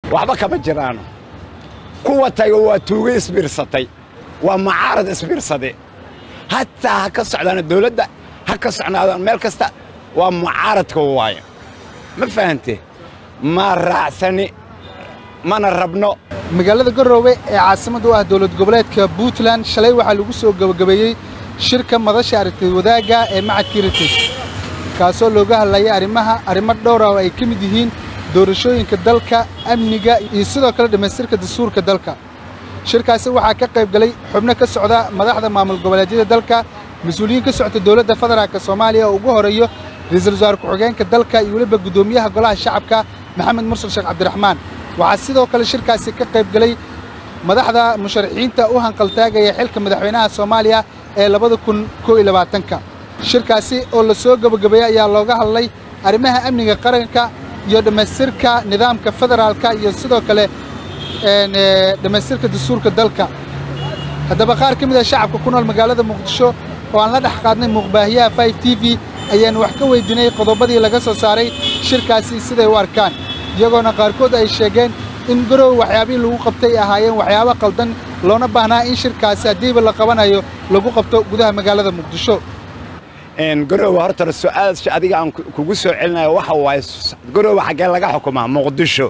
waxba kama jiraano kuwa taga waa tuuga isbiirsatay waa mucaarad isbiirsade hatta ha ka socdaan dawladda ha ka socnaadaan meel kasta waa mucaaradka waaye ma fahantay ma raacsani mana rabno magaalada Garowe ee caasimada u ah dawlad goboleedka Puntland shalay waxa lagu soo gabagabeeyay shirka madasha aragtida wadaaga ee macadka Heritage kaasoo looga hadlayay arrimo dhowr ah oo ay ka mid yihiin doorashooyinka dalka amniga iyo sidoo kale dhamaystirka dastuurka dalka shirkaasi waxa ka qayb galay xubno ka socda madaxda maamul goboleedyada dalka mas'uuliyiin ka socda dawladda federaalka Soomaaliya oo ugu horeeyo ra'iisul wasaare ku-xigeenka dalka iyo waliba gudoomiyaha golaha shacabka Maxamed Mursal Sheekh Cabdiraxmaan waxa sidoo kale shirkaasi ka qayb galay madaxda musharaxiinta u hanqaltaagaya xilka madaxweynaha Soomaaliya ee 2021 shirkaasi oo la soo gabagabeeyay ayaa looga hadlay arrimaha amniga qaranka iyo dhamaystirka nidaamka federaalka iyo sidoo kale dhamaystirka dastuurka dalka haddaba qaar ka mid ah shacabka ku nool magaalada Muqdisho oo aan la dhaxqaadnay muuqbaahiyaha 5TV ayaan wax ka weydiinay qodobadii laga soo saaray shirkaasi siday u arkaan iyagoona qaarkood ay sheegeen in Garowe waxyaabihii lagu qabtay ahaayeen waxyaabo qaldan loona baahnaa in shirkaasi hadiiba la qabanayo lagu qabto gudaha magaalada Muqdisho Garowe horta su'aal adiga aan kugu soo celinayo waxa waaye Garowe xagee laga xukumaa Muqdisho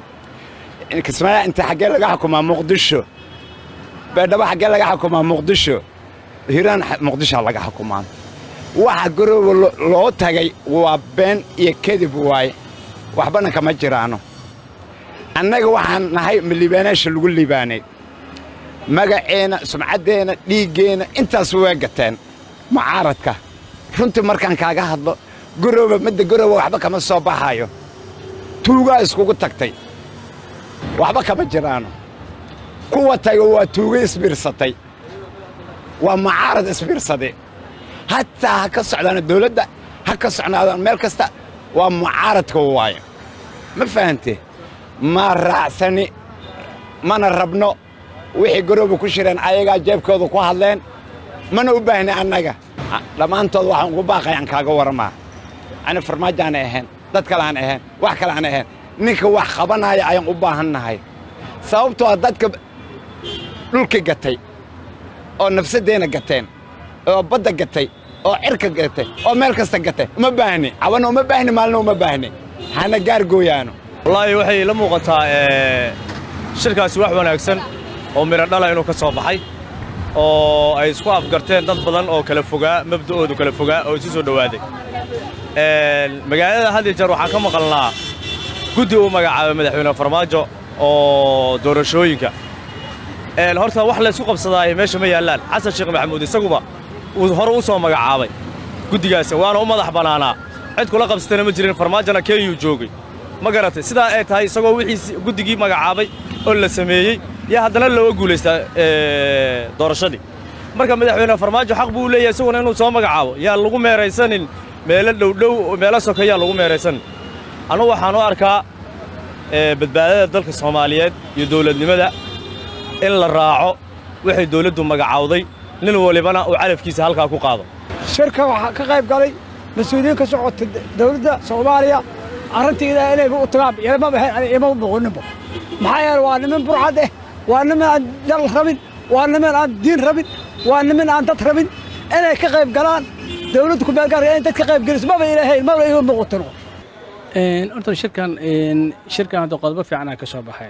kismaya inta xagee laga xukumaa Muqdisho baadhaba xagee laga xukumaa Muqdisho Hiiraan Muqdisho laga xukumaa waxa Garowe loo tagay waa been iyo kadib waaye waxbana kama jiraano annaga waxaan nahay milibaanaasha lagu libaanay magaceena sumcadeena dhiigeena intaas way gateen mucaaradka runtii markaan kaaga hadlo Garowe waxba kama soo baxayo tuuga iskugu tagtay waxba kama jiraano kuwa taga waa tuuga isbiirsatay waa mucaarad isbiirsade hatta ha ka socdaan dawladda ha ka socnaadaan meel kasta waa mucaaradka waaye ma fahantay ma raacsani mana rabno wixii Garowe ku shireen ayaga jeebkooda ku hadleen mana u baahnay annaga dhamaantood waxaan ugu baaqayaan kaaga warama ana farmaajaan ahayn dad kale aan ahayn wax kale aan ahayn ninka wax qabanaya ayaan u baahanahay sababtoo dadka dhulka gatay oo nafsadeena gateen oo badda gatay oo cirka gatay oo meel kasta gatay uma baahni awana uma baahni maalna uma baahni hana gaar gooyaano wallahi waxay la muuqataa shirkaasi wax wanaagsan oo mira dhala inuu ka soo baxay oo ay isku afgarteen dad badan oo kala fogaa mabda'oodu kala fogaa oo isu soo dhawaaday magaalada hadii jar waxaan ka maqalnaa guddi uu magacaabay madaxweyne Farmaajo oo doorashooyinka horta wax la isku qabsaday meesha ma yaalaan Xasan Sheekh Maxamuud isaguba uu hore u soo magacaabay guddigaas waana u madax banaanaa cid kula qabsatana ma jirin Farmaajona keeyuu joogay ma garatay sidaa ay tahay isagoo wixii guddigii magacaabay oo la sameeyay ya haddana loo guuleystaa doorashadii marka madaxweyne Farmaajo xaq buu leeyahay isaguna inuu soo magacaabo yaa lagu meeraysanin meelo dhow meelo sokeeya lagu meeraysan anu waxaan u arkaa badbaadada dalka Soomaaliyeed iyo dawladnimada in la raaco wixii dawladdu magacaawday nin walibana uu calafkiisa halka ku qaado shirka waxa ka qayb galay mas'uuliyiin ka socota dawladda Soomaaliya arrinteeda inay u tagaan ima boqoninba maxaa yeelay waa niman burcad ah waa niman aan dal rabin waa niman aan diin rabin waa niman aan dad rabin inay ka qayb galaan dawladdu ku beelgaaraya in dadka qayb geliso maba ilaahay maba iga muuqato horta shirkan hadda qodobo fiican ka soo baxeen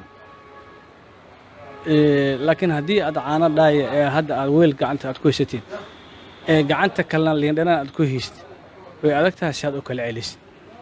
laakiin haddii aad caana dhaaya ee hadda aad weel gacanta aad ku haysatiin gacanta kalena liindhana aad ku haystid way adag tahay si aad u kala celisid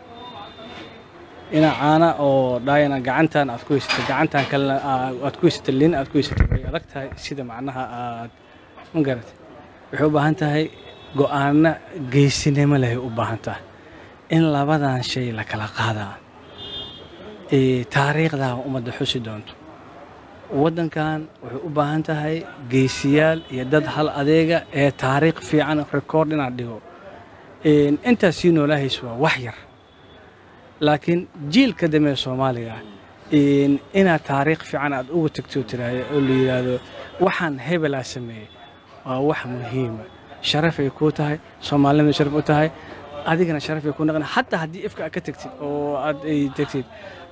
ina caana oo dhaayana gacantan aad ku haysatid gacantan kalena aad ku haysatid liin aad ku haysatid way adag tahay sida macnaha aad ma garatay waxay u baahan tahay go'aano geesinimo leh u baahan tahay in labadan shay la kala qaadaa taariikhda ummadda xusi doonto waddankan wuxuu u baahan tahay geesiyaal iyo dad hal adeega ee taariikh fiican record inaad dhigo intaas sii noolahays waa wax yar laakiin jiilka dambe Soomaaliga inaad taariikh fiican aad ugu tagto tiraahdo oo la yiraahdo waxaan hebel sameeyay waa wax muhiim sharaf ay ku tahay Soomaalida sharaf u tahay adigana sharaf ay ku noqon hatta hadii ifka ka tagtid oo aad ay tagtid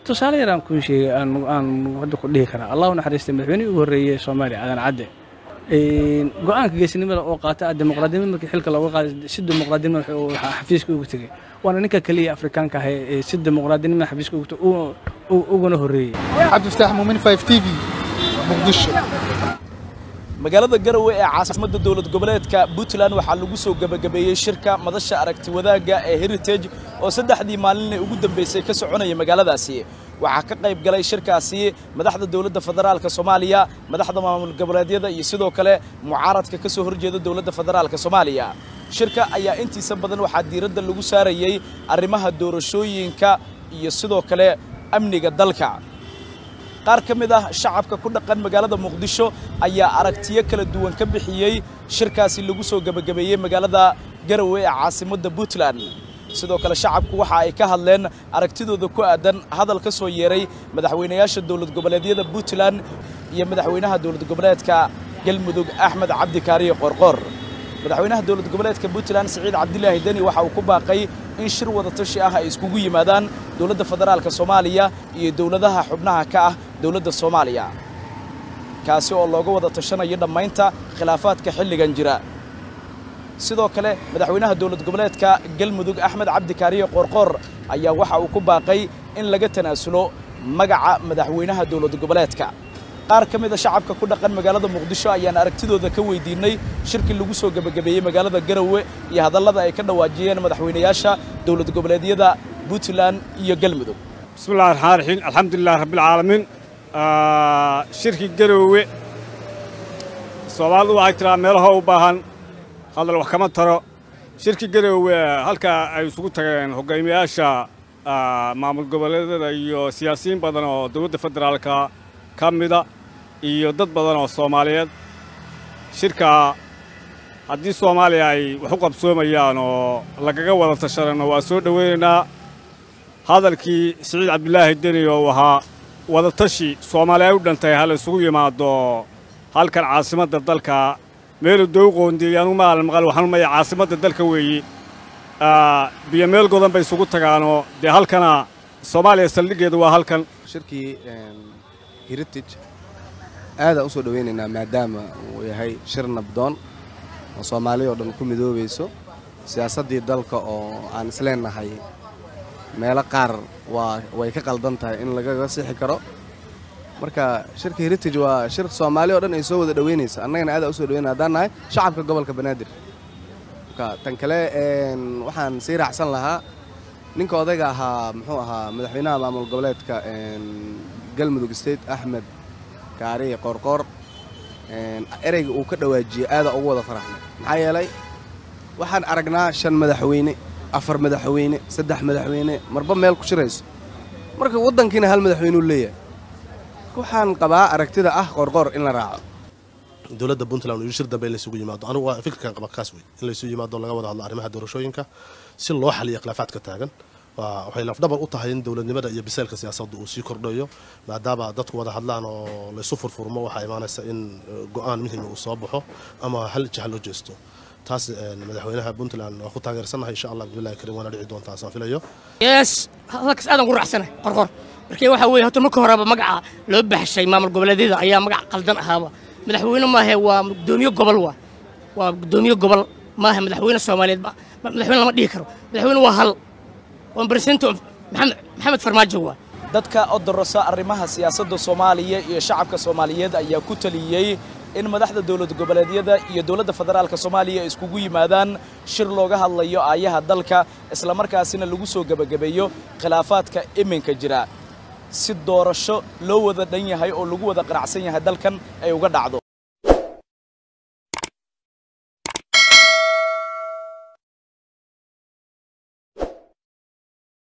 tusaale yar aan kuu sheegay aan hadda ku dhihi karaa allahu naxariistay madaxweynihii ugu horreeyey soomaaliya aadan cadde go'aanka geesinimada oo qaata dimuqraadnimada markii xilka looga qaaday si dimuqraadnimada xafiiska ugu tegey waana ninka kaliya afrikaanka ah ee si dimuqraadnimada xafiiska uguna horreeyey. cabdifataax muumin 5 TV muqdisho. magaalada Garowe ee caasimadda dawlad goboleedka Puntland waxaa lagu soo gabagabeeyay shirka madasha aragti wadaagga ee Heritage oo saddexdii maalin ugu dambeysay ka soconaya magaaladaasi. waxaa ka qayb galay shirkaasi madaxda dawladda federaalka Soomaaliya, madaxda maamul goboleedyada iyo sidoo kale mucaaradka ka soo horjeeda dawladda federaalka Soomaaliya. shirka ayaa intiisa badan waxaa diiradda lagu saarayay arrimaha doorashooyinka iyo sidoo kale amniga dalka. qaar ka mid ah shacabka ku dhaqan magaalada Muqdisho ayaa aragtiyo kala duwan ka bixiyay shirkaasi lagu soo gabagabeeyay magaalada Garowe ee caasimadda Puntland. sidoo kale shacabku waxa ay ka hadleen aragtidooda ku aadan hadal ka soo yeeray madaxweynayaasha dawlad goboleedyada Puntland iyo madaxweynaha dawlad goboleedka Galmudug Axmed Cabdi Kaariye Qorqor. madaxweynaha dawlad goboleedka Puntland Saciid Cabdilaahi Dani waxa uu ku baaqay in shir wada tashi ah ay iskugu yimaadaan dawladda federaalka Soomaaliya iyo dawladaha xubnaha ka ah dawladda Soomaaliya kaasi oo looga wada tashanayo dhamaynta khilaafaadka xilligan jira. sidoo kale madaxweynaha dawlad goboleedka Galmudug Axmed Cabdi Kaariye Qorqor ayaa waxa uu ku baaqay in laga tanaasulo magaca madaxweynaha dawlad goboleedka. qaar ka mid ah shacabka ku dhaqan magaalada Muqdisho ayaan aragtidooda ka weydiinay shirkii lagu soo gabagabeeyay magaalada Garowe iyo hadallada ay ka dhawaajiyeen madaxweynayaasha dawlad goboleedyada Puntland iyo Galmudug. bismillaahir rahmaanir rahiim alxamdulillaah rabbil caalamiin. shirkii Garowe Soomaalidu waxay tiraa meelaha u baahan hadal wax kama taro. shirkii Garowe halka ay isugu tageen hogaamiyaasha maamul goboleedyada iyo siyaasiyiin badan oo dawladda federaalka kamida iyo dad badan oo Soomaaliyeed. shirka haddii Soomaaliya ay wax u qabsoomayaan oo lagaga wada tashanayno waa soo dhaweynaynaa. hadalkii Saciid Cabdilaahi Dani oo ahaa wada tashi Soomaaliya u dhantay hal isugu yimaado halkan caasimadda dalka meel doow qoondiyay maqal waxaan ma caasimadda dalka weeyi biyo meel godan bay isugu tagaano de halkana Soomaaliya saldhigeedu waa halkan. shirkii Heritage aad u soo dhaweynaynaa maadaama uu yahay shir nabdoon oo Soomaaliya oo dhan ku midoobayso siyaasadii dalka oo aan isleenahay meelo qaar way ka qaldan tahay in laga sixi karo. marka shirka Heritage waa shir Soomaaliya oo dhan ay soo wada dhaweynaysa annagana aad u soo dhaweynaa hadaan nahay shacabka gobolka Banaadir. marka tan kale waxaan sii raacsan lahaa ninka odayga ahaa muxuu ahaa madaxweynaha maamul goboleedka Galmudug State Axmed Kaariye Qorqor ereyga uu ka dhawaajiyay aad ugu wada faraxnay. maxaa yeelay waxaan aragnaa 5 madaxweyne 4 madaxweyne 3 madaxweyne marba meel ku shirayso marka wadankiina hal madaxweyne uu leeyahay. waxaan qabaa aragtida Qorqor in la raaco dawladda Puntland iyo shir dambe la isugu yimaado anigu waa fikirkan qaba kaas weey in la isugu yimaado laga wada hadlo arrimaha doorashooyinka si loo xaliyo khilaafaadka taagan. waxay lafdhabar u tahay in dawladnimada iyo biseelka siyaasadda uu sii kordhayo maadaama dadku wada hadlaan oo la isu furfurmo waxa imaanaysa in go'aan muhiim uu soo baxo ama hal jahal loo jeesto. taas madaxweynaha Puntland waa ku taageersanahay insha Allah billahi karim wana dhici doontaa saan filayo. halkaas aadan ku raacsanahay Qorqor markii waxa weeye horta markii horeba magaca loo baxshay maamul goboleedyada ayaa magac qaldan ahaaba. madaxweyne ma aha waa gudoomiye gobol waa gudoomiye gobol ma aha madaxweyne Soomaaliyeed madaxweyne lama dhihi karo. madaxweyne waa hal waa president Maxamed Farmaajo waa. dadka odorosa arrimaha siyaasadda Soomaaliya iyo shacabka Soomaaliyeed ayaa ku taliyay in madaxda dawlad goboleedyada iyo dawladda federaalka Soomaaliya iskugu yimaadaan shir looga hadlayo aayaha dalka isla markaasina lagu soo gabagabeeyo khilaafaadka iminka jira si doorasho loo wada dhan yahay oo lagu wada qanacsan yahay dalkan ay uga dhacdo.